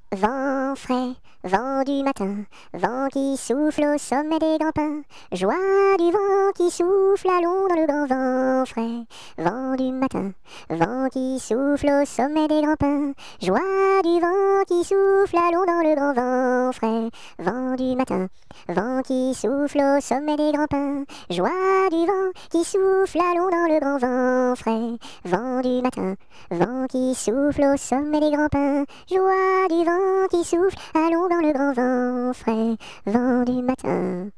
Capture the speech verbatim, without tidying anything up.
Vent frais, vent du matin, vent qui souffle au sommet des grands pins, joie du vent qui souffle, allons dans le grand vent frais. Vent du matin, vent qui souffle au sommet des grands pins, joie du vent qui souffle, allons dans le grand vent frais. Vent du matin, vent qui souffle au sommet des grands pins, joie du vent qui souffle, allons dans le grand vent frais. Vent du matin, vent qui souffle au sommet des grands pins, joie du vent qui souffle, allons dans le grand vent frais, vent du matin.